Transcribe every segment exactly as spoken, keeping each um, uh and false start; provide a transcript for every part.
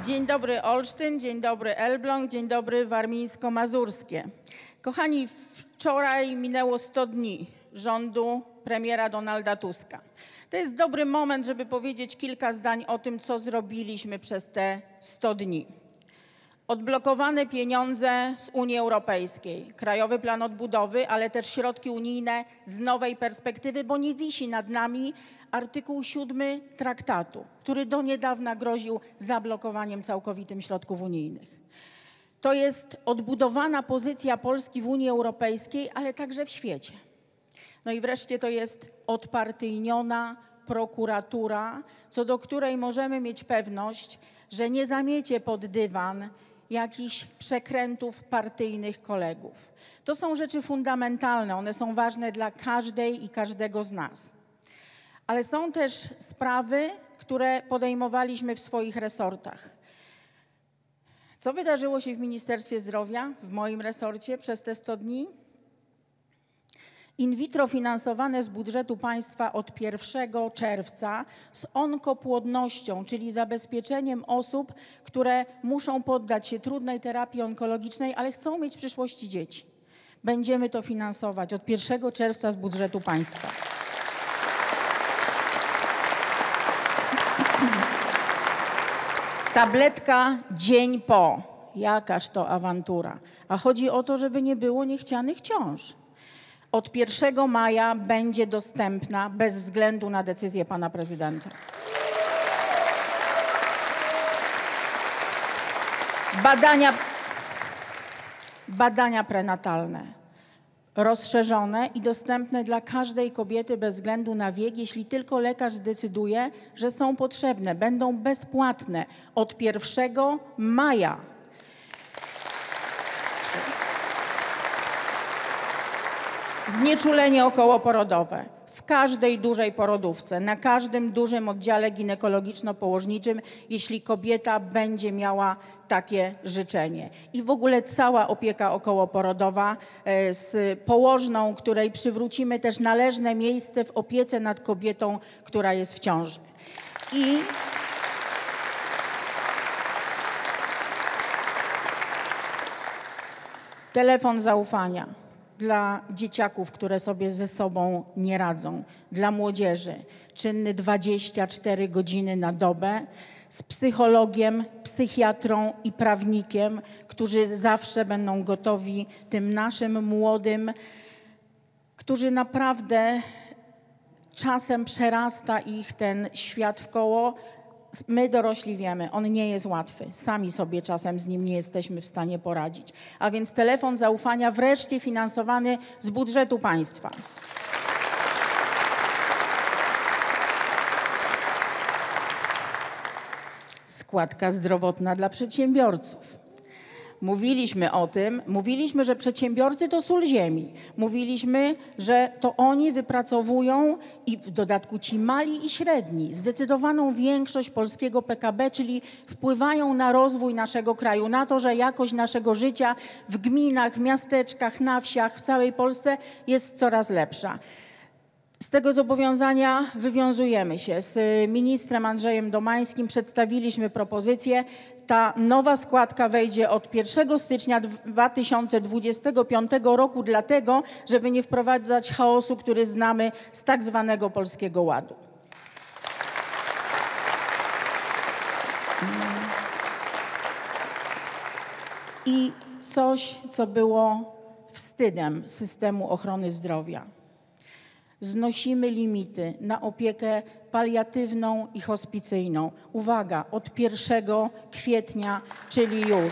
Dzień dobry Olsztyn, dzień dobry Elbląg, dzień dobry Warmińsko-Mazurskie. Kochani, wczoraj minęło sto dni rządu premiera Donalda Tuska. To jest dobry moment, żeby powiedzieć kilka zdań o tym, co zrobiliśmy przez te sto dni. Odblokowane pieniądze z Unii Europejskiej, Krajowy Plan Odbudowy, ale też środki unijne z nowej perspektywy, bo nie wisi nad nami artykuł siódmy traktatu, który do niedawna groził zablokowaniem całkowitym środków unijnych. To jest odbudowana pozycja Polski w Unii Europejskiej, ale także w świecie. No i wreszcie to jest odpartyjniona prokuratura, co do której możemy mieć pewność, że nie zamiecie pod dywan jakichś przekrętów partyjnych kolegów. To są rzeczy fundamentalne, one są ważne dla każdej i każdego z nas. Ale są też sprawy, które podejmowaliśmy w swoich resortach. Co wydarzyło się w Ministerstwie Zdrowia, w moim resorcie przez te sto dni? In vitro finansowane z budżetu państwa od pierwszego czerwca z onkopłodnością, czyli zabezpieczeniem osób, które muszą poddać się trudnej terapii onkologicznej, ale chcą mieć w przyszłości dzieci. Będziemy to finansować od pierwszego czerwca z budżetu państwa. Tabletka dzień po. Jakaż to awantura. A chodzi o to, żeby nie było niechcianych ciąż. Od pierwszego maja będzie dostępna bez względu na decyzję pana prezydenta. Badania, badania prenatalne rozszerzone i dostępne dla każdej kobiety bez względu na wiek, jeśli tylko lekarz zdecyduje, że są potrzebne. Będą bezpłatne od pierwszego maja. Znieczulenie okołoporodowe w każdej dużej porodówce, na każdym dużym oddziale ginekologiczno-położniczym, jeśli kobieta będzie miała takie życzenie. I w ogóle cała opieka okołoporodowa z położną, której przywrócimy też należne miejsce w opiece nad kobietą, która jest w ciąży. I telefon zaufania dla dzieciaków, które sobie ze sobą nie radzą, dla młodzieży, czynny dwadzieścia cztery godziny na dobę, z psychologiem, psychiatrą i prawnikiem, którzy zawsze będą gotowi tym naszym młodym, którzy naprawdę czasem przerasta ich ten świat w koło. My dorośli wiemy, on nie jest łatwy. Sami sobie czasem z nim nie jesteśmy w stanie poradzić. A więc telefon zaufania wreszcie finansowany z budżetu państwa. Składka zdrowotna dla przedsiębiorców. Mówiliśmy o tym, mówiliśmy, że przedsiębiorcy to sól ziemi. Mówiliśmy, że to oni wypracowują i w dodatku ci mali i średni zdecydowaną większość polskiego P K B, czyli wpływają na rozwój naszego kraju, na to, że jakość naszego życia w gminach, w miasteczkach, na wsiach, w całej Polsce jest coraz lepsza. Z tego zobowiązania wywiązujemy się. Z ministrem Andrzejem Domańskim przedstawiliśmy propozycję. Ta nowa składka wejdzie od pierwszego stycznia dwa tysiące dwudziestego piątego roku, dlatego, żeby nie wprowadzać chaosu, który znamy z tak zwanego Polskiego Ładu. I coś, co było wstydem systemu ochrony zdrowia. Znosimy limity na opiekę paliatywną i hospicyjną. Uwaga, od pierwszego kwietnia, czyli już.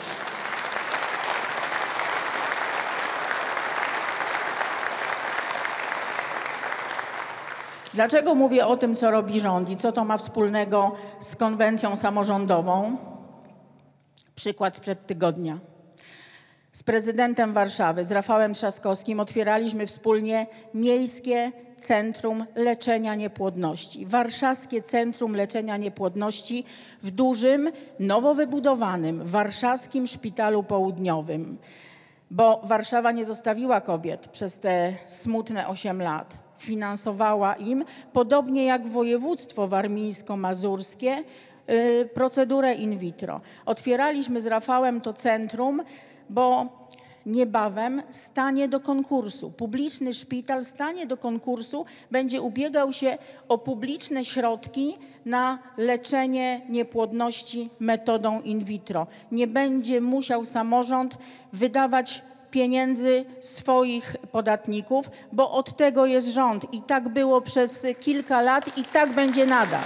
Dlaczego mówię o tym, co robi rząd i co to ma wspólnego z konwencją samorządową? Przykład sprzed tygodnia. Z prezydentem Warszawy, z Rafałem Trzaskowskim otwieraliśmy wspólnie Miejskie Centrum Leczenia Niepłodności. Warszawskie Centrum Leczenia Niepłodności w dużym, nowo wybudowanym Warszawskim Szpitalu Południowym. Bo Warszawa nie zostawiła kobiet przez te smutne osiem lat. Finansowała im, podobnie jak województwo warmińsko-mazurskie, y, procedurę in vitro. Otwieraliśmy z Rafałem to centrum, bo niebawem stanie do konkursu. Publiczny szpital stanie do konkursu, będzie ubiegał się o publiczne środki na leczenie niepłodności metodą in vitro. Nie będzie musiał samorząd wydawać pieniędzy swoich podatników, bo od tego jest rząd. I tak było przez kilka lat i tak będzie nadal.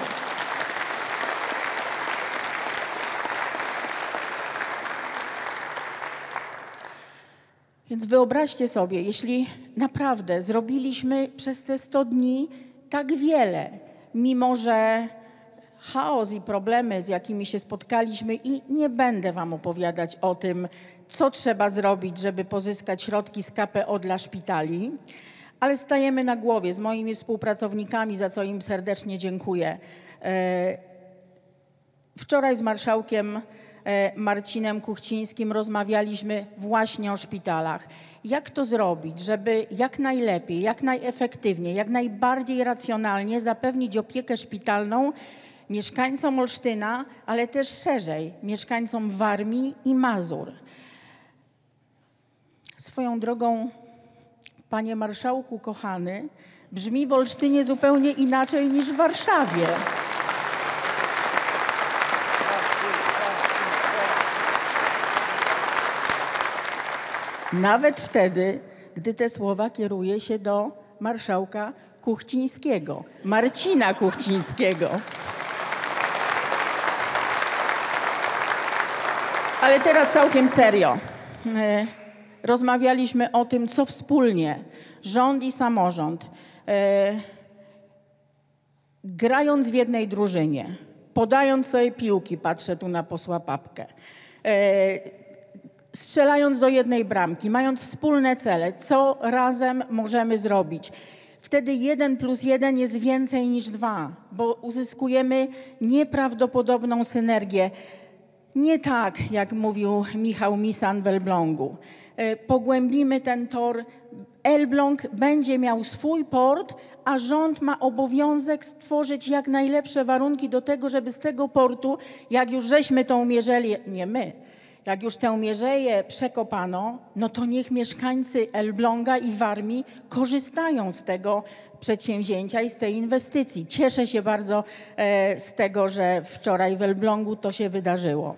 Więc wyobraźcie sobie, jeśli naprawdę zrobiliśmy przez te sto dni tak wiele, mimo że chaos i problemy, z jakimi się spotkaliśmy, i nie będę wam opowiadać o tym, co trzeba zrobić, żeby pozyskać środki z K P O dla szpitali, ale stajemy na głowie z moimi współpracownikami, za co im serdecznie dziękuję. Wczoraj z marszałkiem Marcinem Kuchcińskim rozmawialiśmy właśnie o szpitalach. Jak to zrobić, żeby jak najlepiej, jak najefektywniej, jak najbardziej racjonalnie zapewnić opiekę szpitalną mieszkańcom Olsztyna, ale też szerzej mieszkańcom Warmii i Mazur. Swoją drogą, panie marszałku kochany, brzmi w Olsztynie zupełnie inaczej niż w Warszawie. Nawet wtedy, gdy te słowa kieruje się do marszałka Kuchcińskiego, Marcina Kuchcińskiego. Ale teraz całkiem serio. Rozmawialiśmy o tym, co wspólnie rząd i samorząd, grając w jednej drużynie, podając sobie piłki, patrzę tu na posła Papkę, strzelając do jednej bramki, mając wspólne cele, co razem możemy zrobić. Wtedy jeden plus jeden jest więcej niż dwa, bo uzyskujemy nieprawdopodobną synergię. Nie tak, jak mówił Michał Misan w Elblągu. Pogłębimy ten tor. Elbląg będzie miał swój port, a rząd ma obowiązek stworzyć jak najlepsze warunki do tego, żeby z tego portu, jak już żeśmy tą mierzelię, nie my, jak już tę mierzeję przekopano, no to niech mieszkańcy Elbląga i Warmii korzystają z tego przedsięwzięcia i z tej inwestycji. Cieszę się bardzo e, z tego, że wczoraj w Elblągu to się wydarzyło.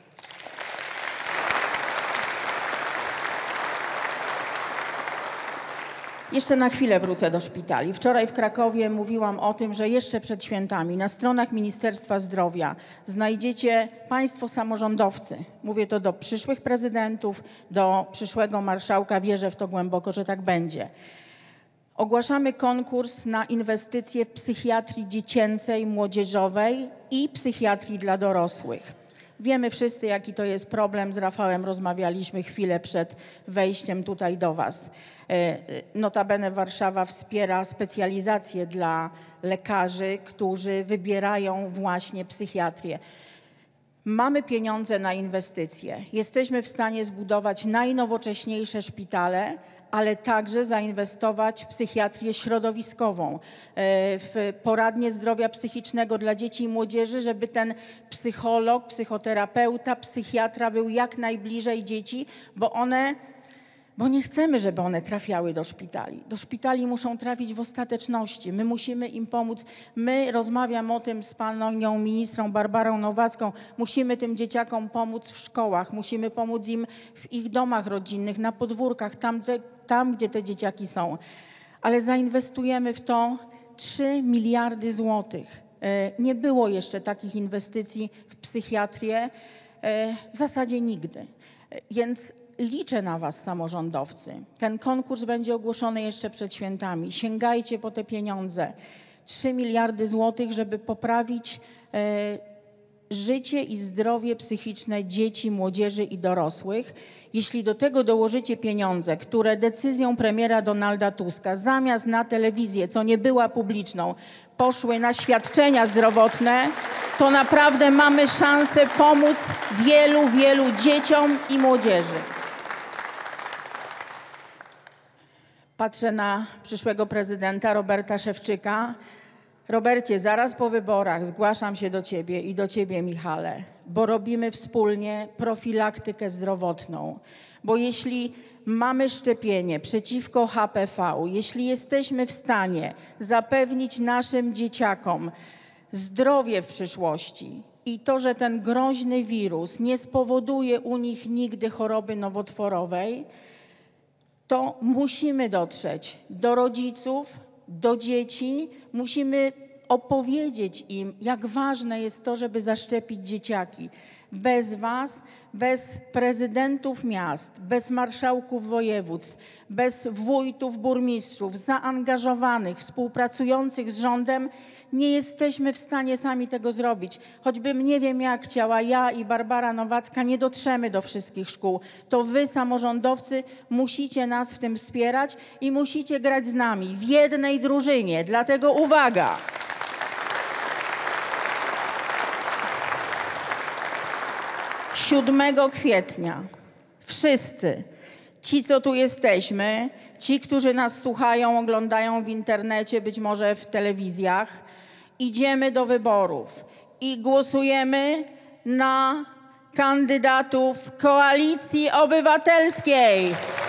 Jeszcze na chwilę wrócę do szpitali. Wczoraj w Krakowie mówiłam o tym, że jeszcze przed świętami na stronach Ministerstwa Zdrowia znajdziecie państwo samorządowcy. Mówię to do przyszłych prezydentów, do przyszłego marszałka. Wierzę w to głęboko, że tak będzie. Ogłaszamy konkurs na inwestycje w psychiatrii dziecięcej, młodzieżowej i psychiatrii dla dorosłych. Wiemy wszyscy, jaki to jest problem. Z Rafałem rozmawialiśmy chwilę przed wejściem tutaj do was. Notabene Warszawa wspiera specjalizację dla lekarzy, którzy wybierają właśnie psychiatrię. Mamy pieniądze na inwestycje. Jesteśmy w stanie zbudować najnowocześniejsze szpitale, ale także zainwestować w psychiatrię środowiskową, w poradnie zdrowia psychicznego dla dzieci i młodzieży, żeby ten psycholog, psychoterapeuta, psychiatra był jak najbliżej dzieci, bo one, bo nie chcemy, żeby one trafiały do szpitali. Do szpitali muszą trafić w ostateczności. My musimy im pomóc. My, rozmawiam o tym z panią ministrą Barbarą Nowacką, musimy tym dzieciakom pomóc w szkołach, musimy pomóc im w ich domach rodzinnych, na podwórkach, tam, te, tam gdzie te dzieciaki są. Ale zainwestujemy w to trzy miliardy złotych. Nie było jeszcze takich inwestycji w psychiatrię w zasadzie nigdy. Więc liczę na was, samorządowcy. Ten konkurs będzie ogłoszony jeszcze przed świętami. Sięgajcie po te pieniądze. trzy miliardy złotych, żeby poprawić e, życie i zdrowie psychiczne dzieci, młodzieży i dorosłych. Jeśli do tego dołożycie pieniądze, które decyzją premiera Donalda Tuska zamiast na telewizję, co nie była publiczną, poszły na świadczenia zdrowotne, to naprawdę mamy szansę pomóc wielu, wielu dzieciom i młodzieży. Patrzę na przyszłego prezydenta Roberta Szewczyka. Robercie, zaraz po wyborach zgłaszam się do ciebie i do ciebie, Michale, bo robimy wspólnie profilaktykę zdrowotną. Bo jeśli mamy szczepienie przeciwko H P V, jeśli jesteśmy w stanie zapewnić naszym dzieciakom zdrowie w przyszłości i to, że ten groźny wirus nie spowoduje u nich nigdy choroby nowotworowej, to musimy dotrzeć do rodziców, do dzieci, musimy opowiedzieć im, jak ważne jest to, żeby zaszczepić dzieciaki. Bez was, bez prezydentów miast, bez marszałków województw, bez wójtów, burmistrzów, zaangażowanych, współpracujących z rządem, nie jesteśmy w stanie sami tego zrobić. Choćbym nie wiem jak chciała, ja i Barbara Nowacka nie dotrzemy do wszystkich szkół. To wy, samorządowcy, musicie nas w tym wspierać i musicie grać z nami w jednej drużynie. Dlatego uwaga! siódmego kwietnia wszyscy ci, co tu jesteśmy, ci, którzy nas słuchają, oglądają w internecie, być może w telewizjach, idziemy do wyborów i głosujemy na kandydatów Koalicji Obywatelskiej.